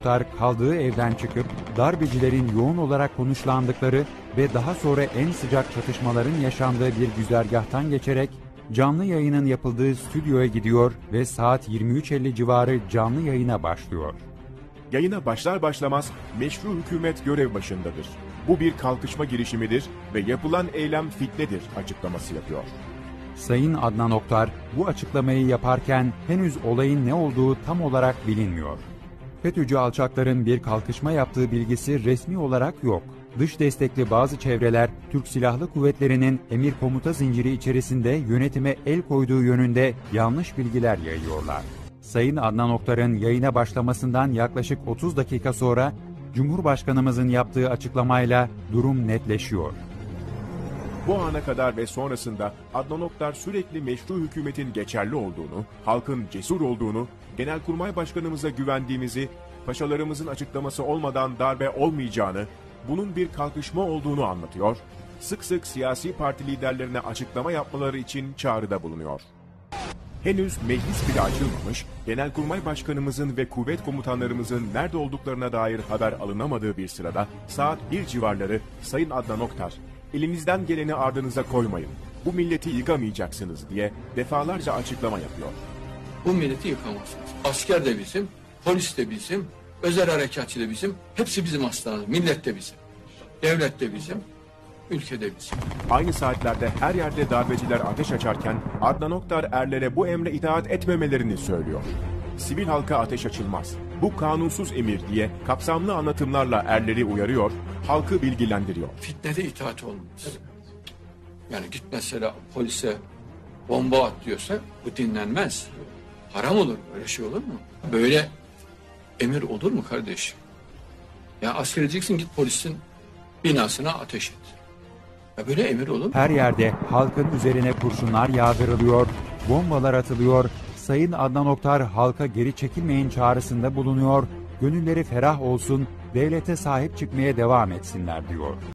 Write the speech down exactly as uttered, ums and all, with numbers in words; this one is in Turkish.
Oktar kaldığı evden çıkıp darbecilerin yoğun olarak konuşlandıkları ve daha sonra en sıcak çatışmaların yaşandığı bir güzergahtan geçerek canlı yayının yapıldığı stüdyoya gidiyor ve saat yirmi üç elli civarı canlı yayına başlıyor. Yayına başlar başlamaz meşru hükümet görev başındadır. Bu bir kalkışma girişimidir ve yapılan eylem fitnedir açıklaması yapıyor. Sayın Adnan Oktar bu açıklamayı yaparken henüz olayın ne olduğu tam olarak bilinmiyor. FETÖ'cü alçakların bir kalkışma yaptığı bilgisi resmi olarak yok. Dış destekli bazı çevreler Türk Silahlı Kuvvetleri'nin emir komuta zinciri içerisinde yönetime el koyduğu yönünde yanlış bilgiler yayıyorlar. Sayın Adnan Oktar'ın yayına başlamasından yaklaşık otuz dakika sonra Cumhurbaşkanımızın yaptığı açıklamayla durum netleşiyor. Bu ana kadar ve sonrasında Adnan Oktar sürekli meşru hükümetin geçerli olduğunu, halkın cesur olduğunu, Genelkurmay Başkanımıza güvendiğimizi, paşalarımızın açıklaması olmadan darbe olmayacağını, bunun bir kalkışma olduğunu anlatıyor, sık sık siyasi parti liderlerine açıklama yapmaları için çağrıda bulunuyor. Henüz meclis bile açılmamış, Genelkurmay Başkanımızın ve kuvvet komutanlarımızın nerede olduklarına dair haber alınamadığı bir sırada saat bir civarları Sayın Adnan Oktar, elinizden geleni ardınıza koymayın, bu milleti yıkamayacaksınız diye defalarca açıklama yapıyor. Bu milleti yıkamazsınız. Asker de bizim, polis de bizim, özel harekatçı da bizim, hepsi bizim aslanımız. Millet de bizim, devlet de bizim, ülke de bizim. Aynı saatlerde her yerde darbeciler ateş açarken Adnan Oktar erlere bu emre itaat etmemelerini söylüyor. Sivil halka ateş açılmaz, bu kanunsuz emir diye kapsamlı anlatımlarla erleri uyarıyor, halkı bilgilendiriyor. Fitnede itaat olmaz. Yani git mesela polise bomba at diyorsa bu dinlenmez. Haram olur, öyle şey olur mu? Böyle emir olur mu kardeşim? Ya asker edeceksin, git polisin binasına ateş et. Ya böyle emir olur mu? Her yerde halkın üzerine kurşunlar yağdırılıyor, bombalar atılıyor. Sayın Adnan Oktar halka geri çekilmeyin çağrısında bulunuyor, gönülleri ferah olsun, devlete sahip çıkmaya devam etsinler diyor.